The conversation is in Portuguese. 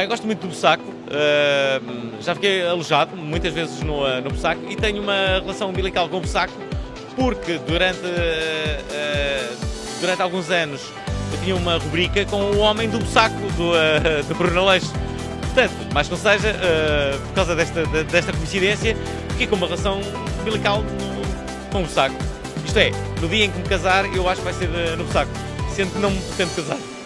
gosto muito do Bussaco, já fiquei alojado muitas vezes no Bussaco e tenho uma relação umbilical com o Bussaco porque durante alguns anos eu tinha uma rubrica com o homem do Bussaco, do Bruno Aleixo. Portanto, mais que não seja, por causa desta coincidência, fiquei com uma relação umbilical com o Bussaco. Isto é, no dia em que me casar, eu acho que vai ser no Bussaco, sendo que não me pretendo casar.